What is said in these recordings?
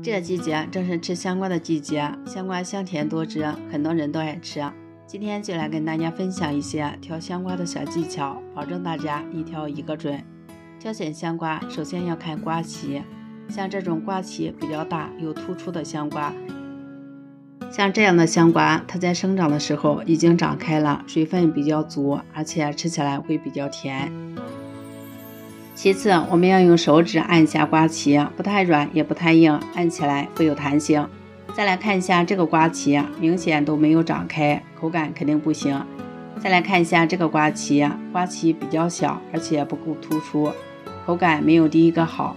这季节正是吃香瓜的季节，香瓜香甜多汁，很多人都爱吃。今天就来跟大家分享一些挑香瓜的小技巧，保证大家一挑一个准。挑选香瓜，首先要看瓜期，像这种瓜期比较大又突出的香瓜，像这样的香瓜，它在生长的时候已经长开了，水分比较足，而且吃起来会比较甜。其次，我们要用手指按一下瓜期，不太软也不太硬，按起来会有弹性。再来看一下这个瓜期，明显都没有长开，口感肯定不行。再来看一下这个瓜期，瓜期比较小，而且不够突出，口感没有第一个好。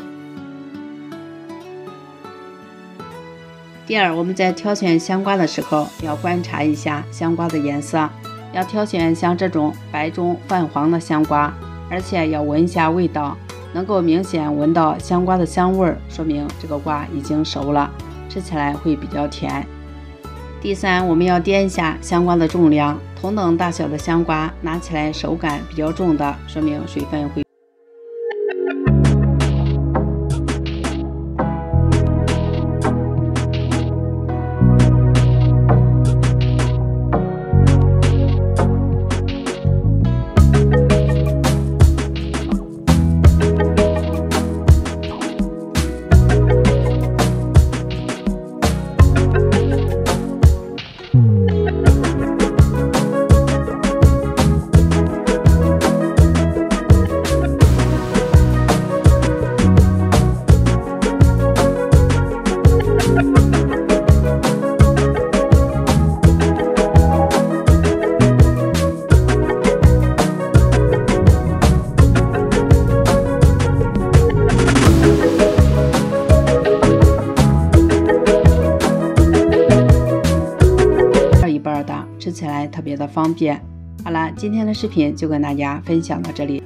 第二，我们在挑选香瓜的时候，要观察一下香瓜的颜色，要挑选像这种白中泛黄的香瓜，而且要闻一下味道，能够明显闻到香瓜的香味，说明这个瓜已经熟了，吃起来会比较甜。第三，我们要掂一下香瓜的重量，同等大小的香瓜拿起来手感比较重的，说明水分会吃起来特别的方便。好了，今天的视频就跟大家分享到这里。